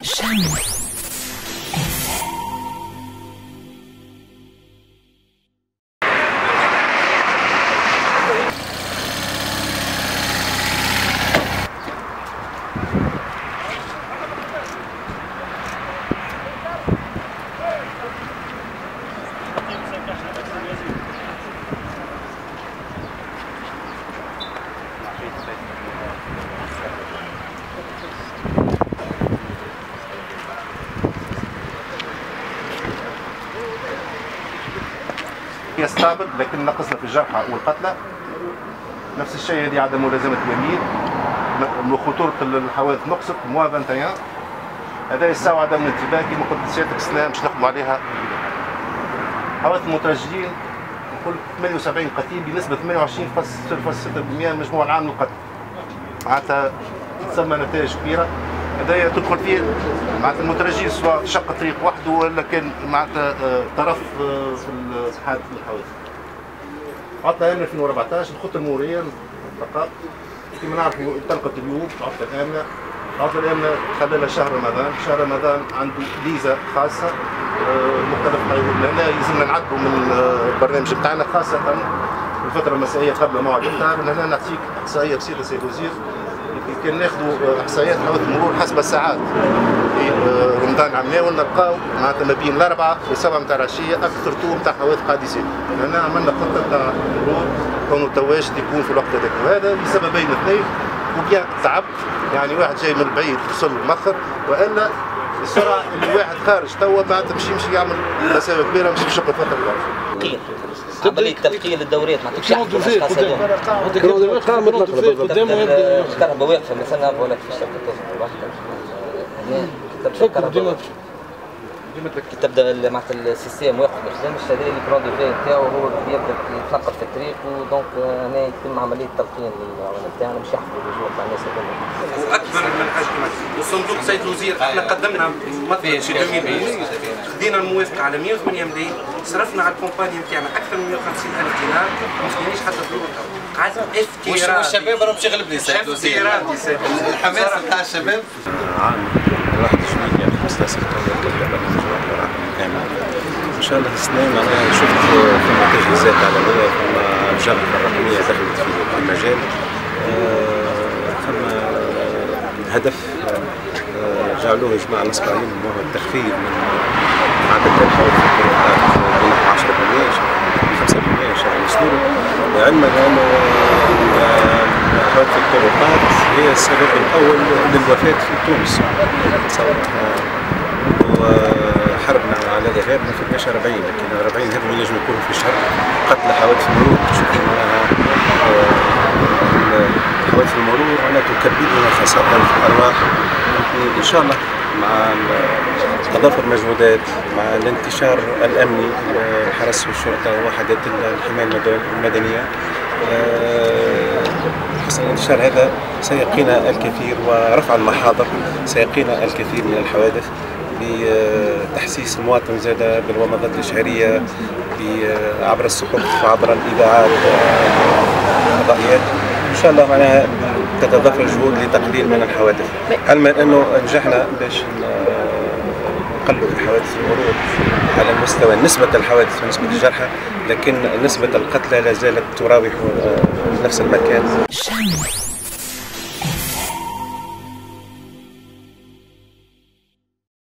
يستعبد، لكن نقصنا في الجرحى والقتلى. نفس الشيء هذه عدم ملازمة اليمين، خطورة الحوادث نقصت موا 21. هذا يساوي عدم الانتباه كما قلت سيادتك السنة باش نخدموا عليها. حوادث المترجلين نقول 78 قتيل بنسبة 28.6% مجموع العام للقتل. معناتها تسمى نتائج كبيرة. هذايا تدخل فيه معناتها المترجل سواء شق طريق وحده ولا كان معناتها طرف في حادث الحوادث. عطلة آمنة 2014 الخطة المرورية للدقائق كما نعرفوا انطلقت اليوم عطلة آمنة. عطلة آمنة خلال شهر رمضان، شهر رمضان عنده ميزة خاصة مختلف قيود. هنا يلزمنا نعدوا من البرنامج بتاعنا خاصة الفترة المسائية قبل موعد الإفطار. هنا نعطيك إحصائية بسيطة سي الوزير. كان ناخذوا احصائيات حوادث المرور حسب الساعات في رمضان عملناه ونلقاو معناتها ما بين الأربعة والسبعة نتاع العشية أكثر طول نتاع حوادث قادسات. هنا عملنا خطة نتاع المرور كونه تواجد يكون في الوقت هذاك، وهذا لسببين اثنين. وبيان تعب، يعني واحد جاي من البعيد وصل مؤخر، والا السرعة اللي واحد خارج توا معناتها باش يمشي يعمل مسافة كبيرة مش بشق الفترة الأخرى. عملية تلقين للدوريات ما تمشي حق الاشخاص هذول. الكهرباء واقفة مثلا ولا في الشركة تصل كي تبدا معناتها السيستم واقف ما يخدمش، هذا اللي كرون ديفي نتاعو هو يبدا يتنقل في الطريق، ودونك هنا يتم عملية تلقين للعمل نتاعنا باش يحفظوا الرجوع تاع الناس هذوما. واكبر من حاجه وصندوق سيد الوزير احنا قدمنا مثلا في 2020 خدينا الموافقه على 108 ملايين، صرفنا على الكومباني نتاعنا اكثر من 150,000 دينار، ما خديناش حتى فلوس. قاعد افتراضي والشباب راهم شغل بلي سيد الوزير. الحماس نتاع الشباب عام 21 15 ان شاء الله السنه معناها شفت فما تجهيزات عالميه، فما الجامعه الرقميه دخلت في المجال، فما هدف جعلوه يا جماعه نصب عليهم وهو التخفيض من عدد الحوادث في الطرقات بين 10% 5% ان شاء الله يصيروا، علما انه حوادث الطرقات هي السبب الاول للوفاه في تونس. وحربنا على الارهاب ما فاتناش 40، لكن 40 هذو ينجموا يكونوا في شهر قتل حوادث المرور. تشوفوا انها حوادث المرور معناها تكبد لنا خسائر في الارواح. ان شاء الله مع تضافر مجهودات مع الانتشار الامني الحرس والشرطه ووحدات الحمايه المدنيه، حسن الانتشار هذا سيقينا الكثير، ورفع المحاضر سيقينا الكثير من الحوادث، بتحسيس المواطن زاد بالومضات الإشعارية عبر الصحف وعبر الإذاعات والفضائيات. إن شاء الله معناها تتضافر الجهود لتقليل من الحوادث، علما أنه نجحنا باش نقلل في حوادث المرور على مستوى نسبة الحوادث ونسبة الجرحى، لكن نسبة القتلى لا زالت تراوح نفس المكان.